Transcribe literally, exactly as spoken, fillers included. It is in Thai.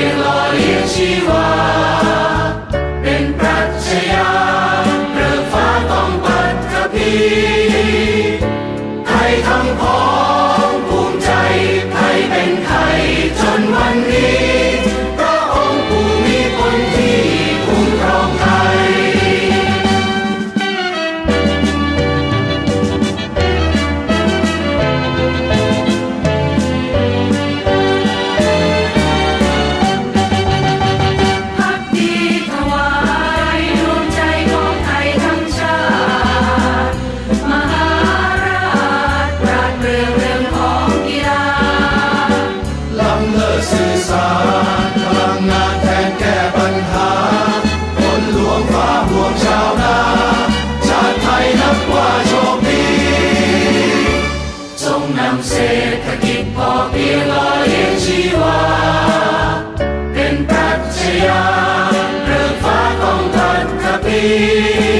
ยงหล่อเลี้ยงชีวาเป็นปรัชญาเริกฟ้าต้องปัตตภีไทยทั้งพ้องภูมิใจไทยเป็นไทยจนวันนี้พระองค์ผู้มีพลที่คุ้มครองไทยสื่อสารพลังงานแทนแก้ปัญหาฝนหลวงฟ้าห่วงชาวนาชาติไทยนับว่าโชคดีจงนำเศรษฐกิจพอเพียงหล่อเลี้ยงชีวาเป็นปรัชญาเริกฟ้าของปัตตภี